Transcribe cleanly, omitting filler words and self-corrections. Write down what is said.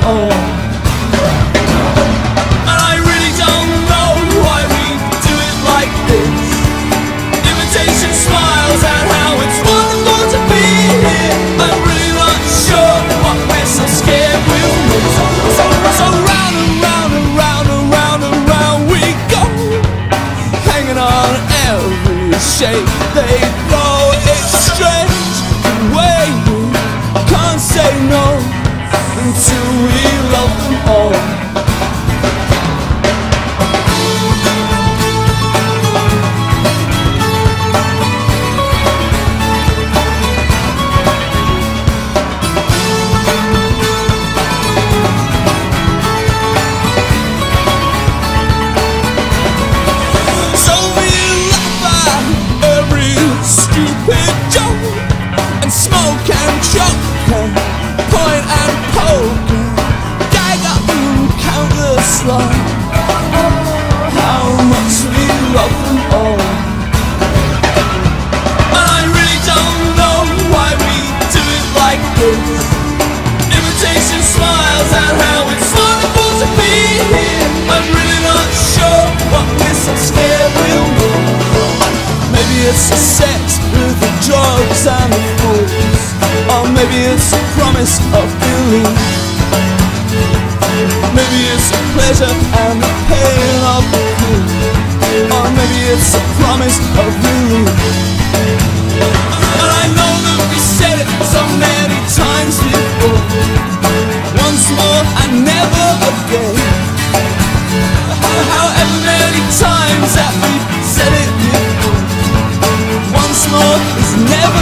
all. And I really don't know why we do it like this. Imitation smiles and how it's wonderful to be here. I'm really not sure what we're so scared we'll miss. So round and round and round and round and round we go, hanging on every shape they throw. It's strange the way we can't say no until we love them all. Smoke and choke and point and poke and gag up and count the slug. How much we love them all. And I really don't know why we do it like this. Imitation smiles and how it's wonderful to be here. I'm really not sure what we're so scared we'll miss. Maybe it's the sex with the drugs and the fools, or maybe it's a promise of belief. Maybe it's the pleasure and the pain of the proof, or maybe it's a promise of relief. And I know that we said it so many times before, once more and never again. However many times that we've said it before, once more is never